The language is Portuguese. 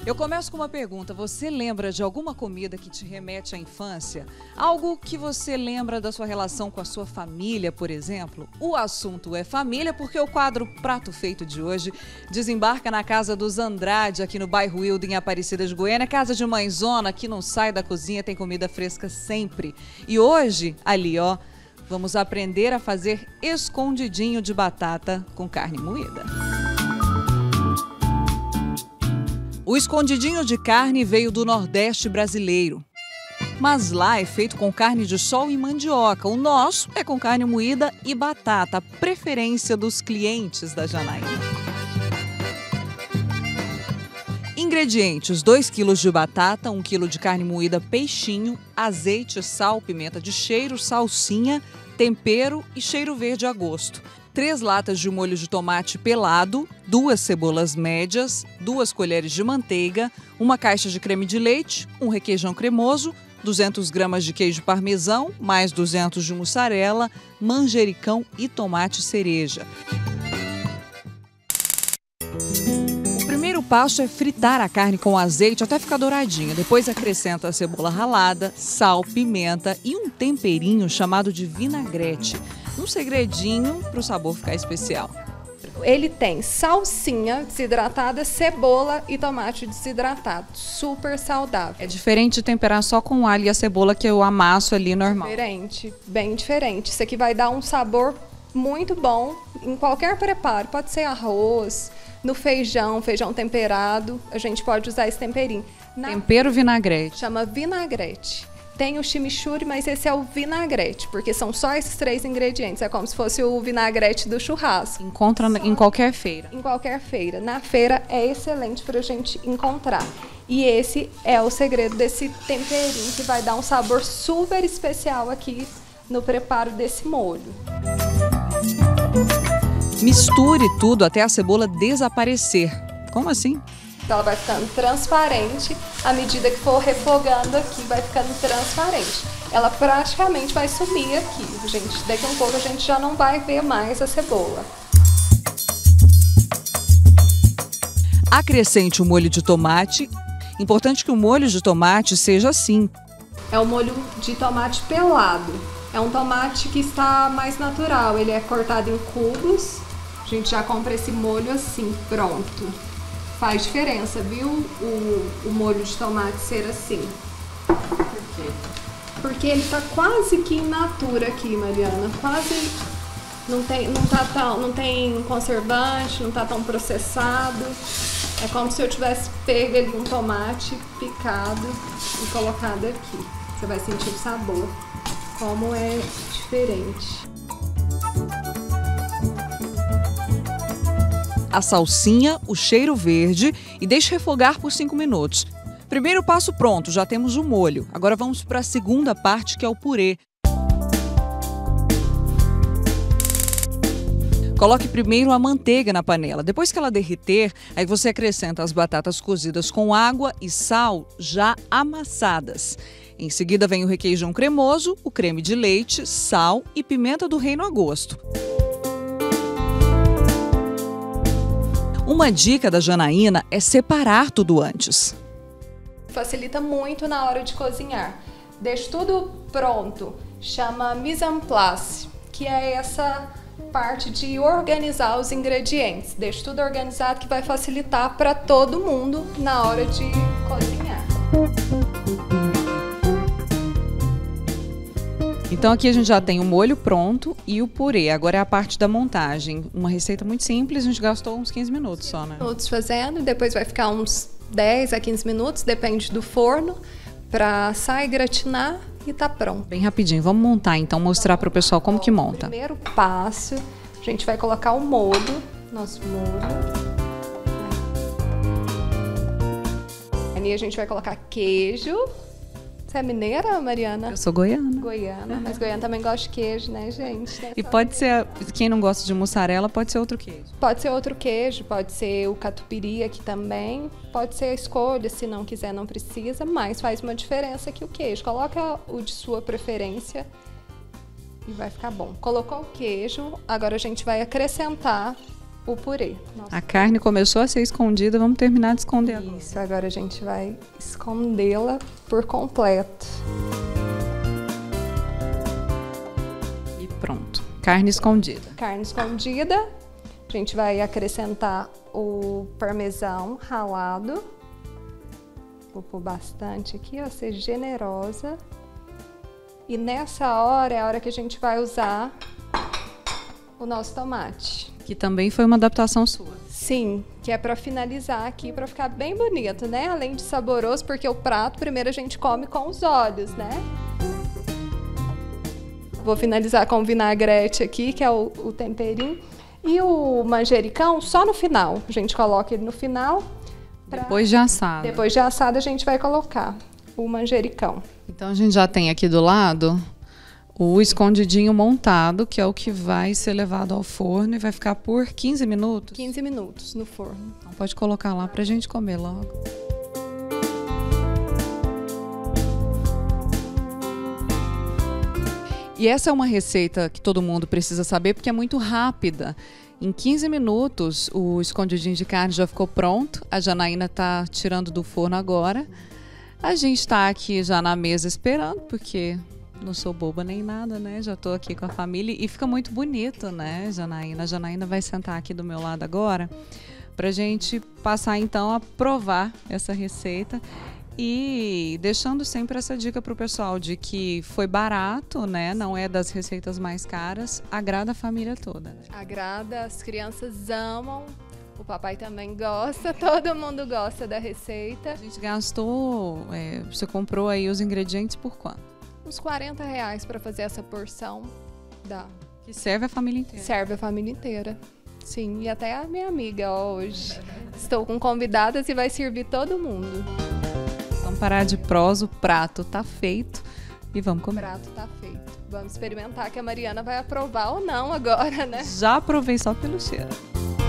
Eu começo com uma pergunta. Você lembra de alguma comida que te remete à infância? Algo que você lembra da sua relação com a sua família, por exemplo? O assunto é família, porque o quadro Prato Feito de hoje desembarca na casa dos Andrade, aqui no bairro Wilde, em Aparecida de Goiânia. Casa de mãezona que não sai da cozinha, tem comida fresca sempre. E hoje, ali ó, vamos aprender a fazer escondidinho de batata com carne moída. O escondidinho de carne veio do Nordeste brasileiro, mas lá é feito com carne de sol e mandioca. O nosso é com carne moída e batata, a preferência dos clientes da Janaína. Ingredientes: 2 kg de batata, 1 kg de carne moída peixinho, azeite, sal, pimenta de cheiro, salsinha, tempero e cheiro verde a gosto. 3 latas de molho de tomate pelado, 2 cebolas médias, 2 colheres de manteiga, 1 caixa de creme de leite, 1 requeijão cremoso, 200 gramas de queijo parmesão, mais 200 de mussarela, manjericão e tomate cereja. O primeiro passo é fritar a carne com azeite até ficar douradinha. Depois acrescenta a cebola ralada, sal, pimenta e um temperinho chamado de vinagrete. Um segredinho para o sabor ficar especial. Ele tem salsinha desidratada, cebola e tomate desidratado. Super saudável. É diferente de temperar só com alho e a cebola que eu amasso ali normal. Diferente, bem diferente. Isso aqui vai dar um sabor muito bom em qualquer preparo. Pode ser arroz, no feijão temperado. A gente pode usar esse temperinho. Tempero vinagrete. Chama vinagrete. Tem o chimichurri, mas esse é o vinagrete, porque são só esses 3 ingredientes. É como se fosse o vinagrete do churrasco. Encontra em qualquer feira. Em qualquer feira. Na feira é excelente para a gente encontrar. E esse é o segredo desse temperinho que vai dar um sabor super especial aqui no preparo desse molho. Misture tudo até a cebola desaparecer. Como assim? Ela vai ficando transparente, à medida que for refogando aqui, vai ficando transparente. Ela praticamente vai sumir aqui, gente. Daqui a um pouco a gente já não vai ver mais a cebola. Acrescente o molho de tomate. Importante que o molho de tomate seja assim. É o molho de tomate pelado. É um tomate que está mais natural. Ele é cortado em cubos. A gente já compra esse molho assim, pronto. Faz diferença, viu? O molho de tomate ser assim. Por quê? Porque ele tá quase que in natura aqui, Mariana. Quase não tem conservante, não tá tão processado. É como se eu tivesse pego ali um tomate picado e colocado aqui. Você vai sentir o sabor, como é diferente. A salsinha, o cheiro verde e deixe refogar por 5 minutos. Primeiro passo pronto, já temos o molho. Agora vamos para a segunda parte, que é o purê. Coloque primeiro a manteiga na panela. Depois que ela derreter, aí você acrescenta as batatas cozidas com água e sal já amassadas. Em seguida vem o requeijão cremoso, o creme de leite, sal e pimenta do reino a gosto. Uma dica da Janaína é separar tudo antes. Facilita muito na hora de cozinhar. Deixa tudo pronto. Chama mise en place, que é essa parte de organizar os ingredientes. Deixa tudo organizado que vai facilitar para todo mundo na hora de cozinhar. Então aqui a gente já tem o molho pronto e o purê. Agora é a parte da montagem. Uma receita muito simples, a gente gastou uns 15 minutos só, né? Minutos fazendo, e depois vai ficar uns 10 a 15 minutos, depende do forno, para assar e gratinar e tá pronto. Bem rapidinho, vamos montar então, mostrar para o pessoal como que monta. Primeiro passo, a gente vai colocar o molho, nosso molho. Ali a gente vai colocar queijo. Você é mineira, Mariana? Eu sou goiana. Goiana, mas goiana também gosta de queijo, né, gente? E pode ser, quem não gosta de mussarela, pode ser outro queijo. Pode ser outro queijo, pode ser o catupiry aqui também. Pode ser a escolha, se não quiser, não precisa, mas faz uma diferença aqui o queijo. Coloca o de sua preferência e vai ficar bom. Colocou o queijo, agora a gente vai acrescentar o purê. A carne começou a ser escondida, vamos terminar de esconder agora. Isso, agora a gente vai escondê-la por completo. E pronto, carne escondida. Carne escondida, a gente vai acrescentar o parmesão ralado. Vou pôr bastante aqui, ó, ser generosa. E nessa hora é a hora que a gente vai usar o nosso tomate. Que também foi uma adaptação sua. Sim, que é para finalizar aqui, para ficar bem bonito, né? Além de saboroso, porque o prato primeiro a gente come com os olhos, né? Vou finalizar com o vinagrete aqui, que é o temperinho. E o manjericão só no final. A gente coloca ele no final. Depois de assado. Depois de assado a gente vai colocar o manjericão. Então a gente já tem aqui do lado o escondidinho montado, que é o que vai ser levado ao forno e vai ficar por 15 minutos? 15 minutos no forno. Então pode colocar lá pra gente comer logo. E essa é uma receita que todo mundo precisa saber porque é muito rápida. Em 15 minutos o escondidinho de carne já ficou pronto. A Janaína tá tirando do forno agora. A gente está aqui já na mesa esperando, porque não sou boba nem nada, né? Já estou aqui com a família e fica muito bonito, né, Janaína? A Janaína vai sentar aqui do meu lado agora pra gente passar então a provar essa receita e deixando sempre essa dica pro pessoal de que foi barato, né? Não é das receitas mais caras, agrada a família toda. Né? Agrada, as crianças amam. O papai também gosta, todo mundo gosta da receita. A gente gastou, você comprou aí os ingredientes por quanto? Uns R$40 para fazer essa porção. Dá. Que serve a família inteira. Serve a família inteira. Sim, e até a minha amiga hoje. Estou com convidadas e vai servir todo mundo. Vamos parar de prosa, o prato tá feito e vamos comer. O prato tá feito. Vamos experimentar que a Mariana vai aprovar ou não agora, né? Já provei só pelo cheiro.